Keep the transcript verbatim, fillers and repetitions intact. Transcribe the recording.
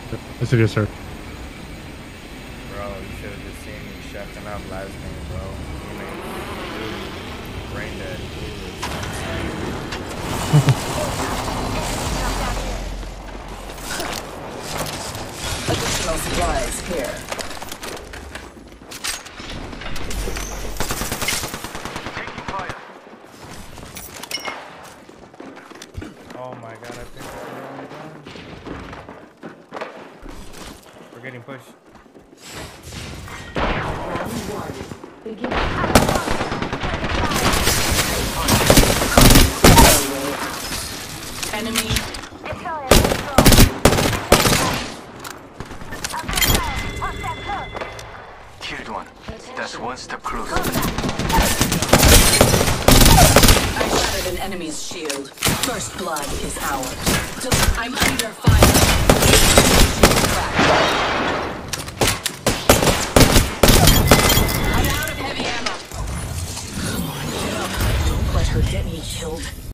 Yes, it is, sir. Bro, you should have just seen me chefing up last game, bro. You made really brain dead. Additional supplies here. Taking fire. Oh my god, I think we're only done. We're getting pushed. Enemy. Killed one. That's one step closer. I shattered an enemy's shield. First blood is ours. I'm under fire. I'm out of heavy ammo. Don't let her get me killed.